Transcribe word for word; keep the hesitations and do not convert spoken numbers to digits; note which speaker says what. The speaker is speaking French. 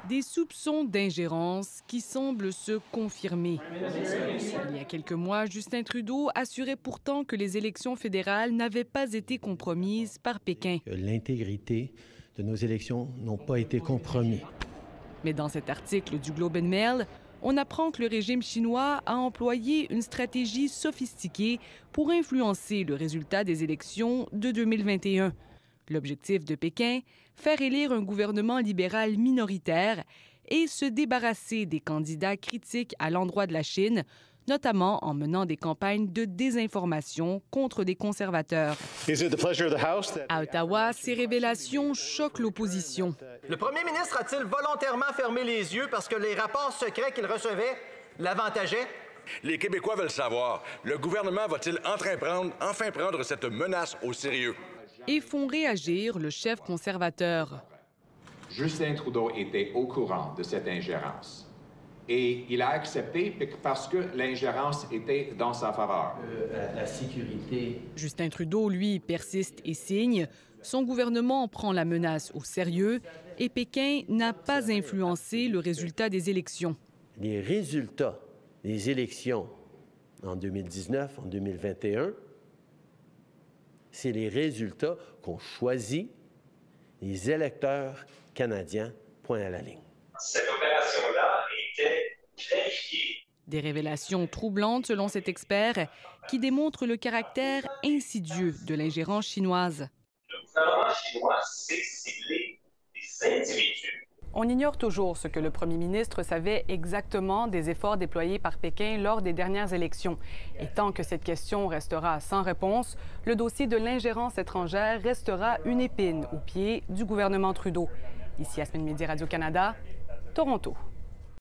Speaker 1: Des soupçons d'ingérence qui semblent se confirmer. Il y a quelques mois, Justin Trudeau assurait pourtant que les élections fédérales n'avaient pas été compromises par Pékin.
Speaker 2: L'intégrité de nos élections n'ont pas été compromises.
Speaker 1: Mais dans cet article du Globe and Mail, on apprend que le régime chinois a employé une stratégie sophistiquée pour influencer le résultat des élections de deux mille vingt et un. L'objectif de Pékin, faire élire un gouvernement libéral minoritaire et se débarrasser des candidats critiques à l'endroit de la Chine, notamment en menant des campagnes de désinformation contre des conservateurs. À Ottawa, ces révélations choquent l'opposition.
Speaker 3: Le premier ministre a-t-il volontairement fermé les yeux parce que les rapports secrets qu'il recevait l'avantageaient?
Speaker 4: Les Québécois veulent savoir, le gouvernement va-t-il enfin prendre, enfin prendre cette menace au sérieux?
Speaker 1: Et font réagir le chef conservateur.
Speaker 5: Justin Trudeau était au courant de cette ingérence. Et il a accepté parce que l'ingérence était dans sa faveur.
Speaker 2: Euh, la, la sécurité.
Speaker 1: Justin Trudeau, lui, persiste et signe. Son gouvernement prend la menace au sérieux et Pékin n'a pas influencé le résultat des élections.
Speaker 2: Les résultats des élections en deux mille dix-neuf, en deux mille vingt et un, c'est les résultats qu'ont choisi les électeurs canadiens, point à la ligne.
Speaker 6: Cette opération-là était planifiée.
Speaker 1: Des révélations troublantes, selon cet expert, qui démontrent le caractère insidieux de l'ingérence chinoise.
Speaker 6: Le gouvernement chinois sait cibler des individus.
Speaker 1: On ignore toujours ce que le premier ministre savait exactement des efforts déployés par Pékin lors des dernières élections. Et tant que cette question restera sans réponse, le dossier de l'ingérence étrangère restera une épine au pied du gouvernement Trudeau. Ici Yasmine Midi, Radio-Canada, Toronto.